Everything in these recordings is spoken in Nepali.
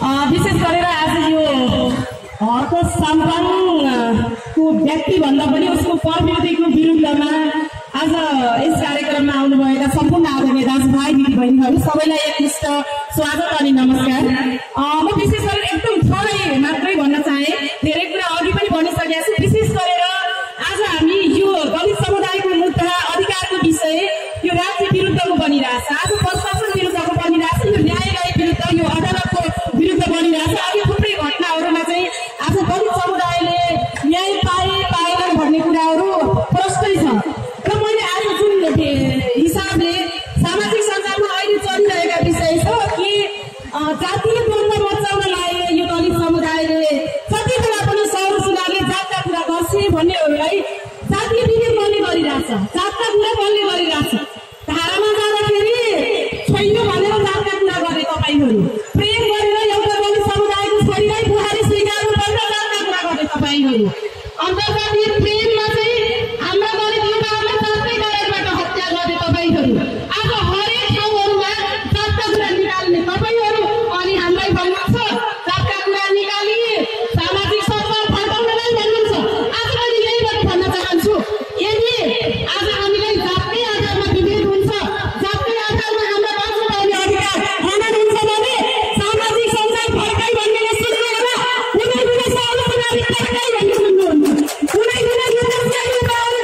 विशेष गरेर आज यो हर्क साम्पाङको व्यक्ति भन्दा पनि उसको प्रवृत्तिको विरुद्धमा आज यस कार्यक्रममा आउनुभएका सम्पूर्ण आदरणीय दाजुभाइ दिदीबहिनीहरू सबैलाई एकमुष्ट स्वागत अनि नमस्कार। म विशेष गरेर एकदम थोरै मात्रै भन्न चाहे, धेरै कुरा अघि पनि भनिसकेका छु। विशेष गरेर आज हामी यो दलित समुदायको मुद्दा अधिकारको विषय यो राज्य विरुद्धको बनिरहेछ, आज प्रशासन विरुद्धको बनिरहेछ, यो न्यायालय विरुद्ध, यो अदालतको विरुद्ध बनिरहेछ। अहिले थुप्रै घटनाहरूमा चाहिँ आज दलित समुदायले न्याय पाएनन् भन्ने कुराहरू प्रष्टै छ। र मैले आज जुन हिसाबले सामाजिक सञ्जालमा अहिले चलिरहेका विषय छ कि जातीय द्वन्द्व मचाउन लागे यो दलित समुदायले जति बेला पनि सौर सुनारले जातका कुरा गर्छ भन्नेहरूलाई जातीय विभेद बन्ने गरिरहेछ, जातका कुरा बन्ने गरिरहेछ। धारामा जाँदाखेरि छैन भनेर जातका कुरा गरे तपाईँहरू, प्रेम गरेर एउटा दलित समुदायको छोरीलाई बुहारी स्वीकार्नु पर्छ जातका कुरा गरे तपाईँहरू। अन्तर्जातीय प्रेममा चाहिँ हाम्रा दलित युवाहरूलाई जातकै कारणबाट हत्या गरे तपाईँहरू। आज हरेक ठाउँहरूमा जातका कुरा निकाल्ने तपाईँहरू अनि हामीलाई भन्नुहुन्छ जातका कुरा निकाली सामाजिक सञ्जाल फर्काउनलाई भन्नुहुन्छ। आज मैले यही पनि भन्न चाहन्छु, यदि आज हामीलाई जातकै आधारमा विभेद हुन्छ, जातकै आधारमा हाम्रा बाँच्न पाउने अधिकार हनन हुन्छ भने सामाजिक सञ्जाल फर्काइ भन्नेले सुन्नुहुन्न, कुनै कुनै सौरसुनारी फर्काइ भन्ने सुन्नुहुन्न, कुनै कुनै युवतीहरूले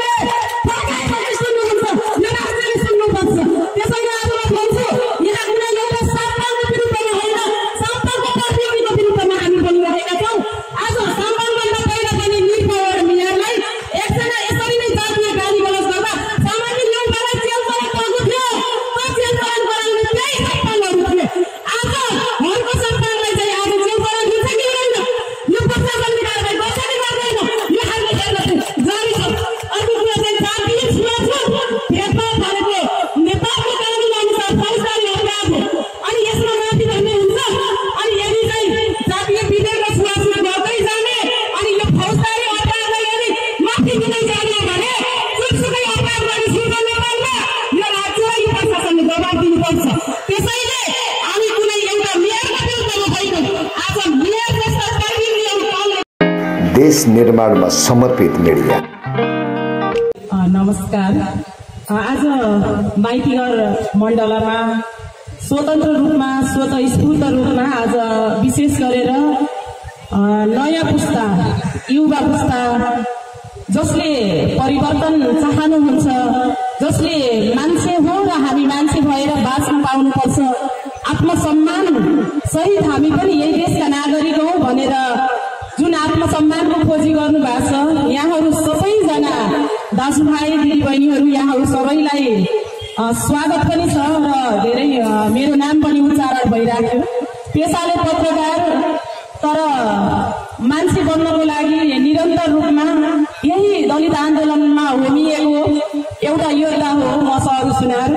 फर्काइ भन्ने सुन्नुहुन्छ, यो राज्यले सुन्नुपर्छ। त्यसैले आज म भन्छु यहाँ कुनै एउटा साम्पाङको विरुद्धमा होइन, साम्पाङको प्रतियोगीको विरुद्धमा हामी बोलिरहेका छौँ। आज साम्पाङभन्दा पहिला पनि निर्भय मियारलाई एकजना यसरी नै जातीय गाली गलौज गर्दा सामान्य न्यायपालिका जेल चलान गर्नु थियो, त्यो जेल चलान गराउने त्यही साम्पाङहरू थिए। आज हर्क साम्पाङलाई चाहिँ आज जेल चलान दिन्छ कि हुँदैन? यो प्रशासनले कारबाही गर्छ कि गर्दैन? यो हामीले हेर्न जारी छ। अर्को कुरा चाहिँ जातीय छुवाछुत भेदभाव गरेको नेपालको कानुन अनुसार फौजदारी अपराध हो। अनि यसमा माथि भन्ने हुन्छ, अनि यदि चाहिँ जातीय विभेद र छुवाछुत गर्दै जाने अनि यो फौजदारी अपराधलाई यदि माथि दिँदै जाने भने जुनसुकै अपराध गर्ने सुरु नेपालमा यो राज्यलाई यो प्रशासनले दबाब दिनुपर्छ। त्यसैले हामी कुनै एउटा मेयरको विरुद्धमा छैनौँ, आज मेयर जस्ता कर्मीहरू देश निर्माणमा समर्पित मिडिया। नमस्कार। आज माइतीघर मण्डलमा स्वतन्त्र रूपमा स्वतस्फूर्त रूपमा आज विशेष गरेर नयाँ पुस्ता युवा पुस्ता जसले परिवर्तन चाहनुहुन्छ, जसले मान्छे हो र हामी मान्छे भएर बाँच्न पाउनुपर्छ, आत्मसम्मान सहित हामी पनि यही देशका नागरिक हौ भनेर जुन आत्मसम्मानको खोजी गर्नु भएको छ, यहाँहरू सबैजना दाजुभाइ दिदीबहिनीहरू यहाँहरू सबैलाई स्वागत पनि छ र धेरै मेरो नाम पनि उच्चारण भइराख्यो। पेसाले पत्रकार, तर मान्छे बन्नको लागि निरन्तर रूपमा यही दलित आन्दोलनमा होमिएको एउटा योद्धा हो म सौर सुनार।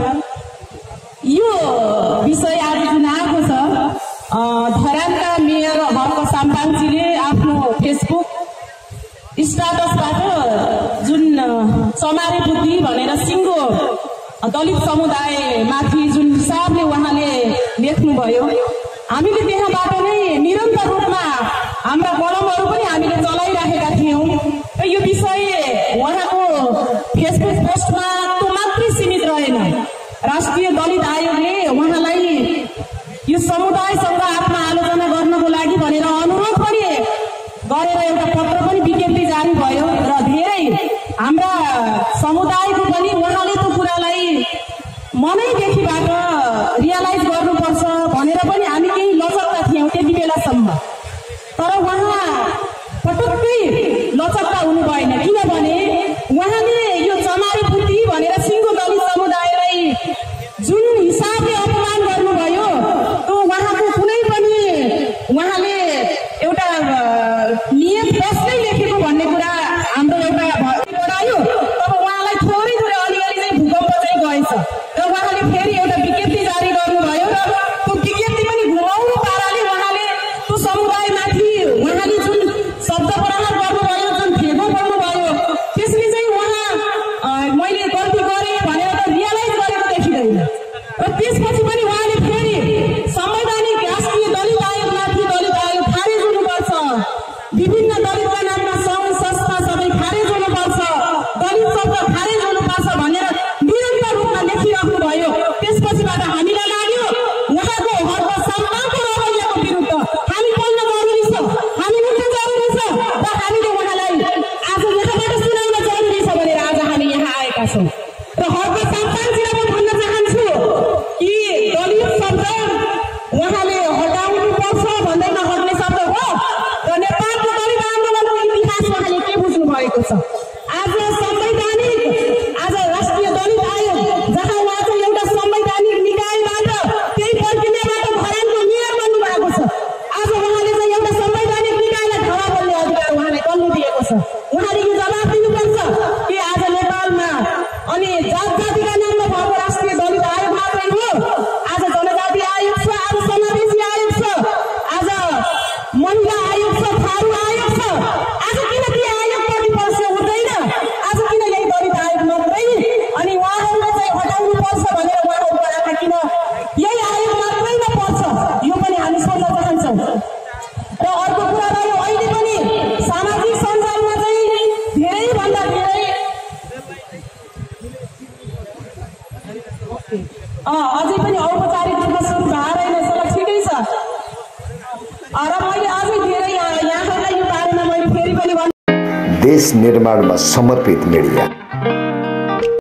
यो विषय आज जुन आएको छ, धरानका मेयर हर्क साम्पाङजीले आफ्नो फेसबुक स्टाटसबाट जुन चमारे बुद्धि भनेर सिङ्गो दलित समुदायमाथि जुन हिसाबले उहाँले लेख्नुभयो, हामीले त्यहाँबाट नै निरन्तर रूपमा हाम्रा कलमहरू पनि हामीले चलाइराखेका थियौँ। र यो विषय उहाँको फेसबुक पोस्टमा त्यो मात्रै सीमित रहेन, राष्ट्रिय दलित आयोगले उहाँलाई यो समुदायसँग आत्मआलोचना गर्नको लागि भनेर अनुरोध पनि गरेर एउटा पत्र पनि विज्ञप्ति जारी भयो र धेरै हाम्रा समुदायको पनि उहाँले त्यो कुरालाई मनैदेखिबाट रियलाइज गर्नुपर्छ भनेर पनि हामी केही लचकता थियौँ त्यति बेलासम्म। तर उहाँ पटक्कै लचकता हुनु भएन, किनभने उहाँले यो चमारे बुद्धि भनेर सिङ्गो दलित समुदायलाई जुन हिसाबले अपमान गर्नुभयो, त्यो उहाँको कुनै पनि उहाँले एउटा नियत बस्दै लेखेको भन्ने कुरा हाम्रो एउटा बढायो। तब उहाँलाई थोरै थोरै अलिअलि चाहिँ भूकम्प चाहिँ गएछ र उहाँले फेरि एउटा विज्ञप्ति जारी गर्नुभयो र त्यो र मैले अझै धेरै यहाँहरूलाई यो बारेमा मैले फेरि पनि देश निर्माणमा समर्पित मिडिया।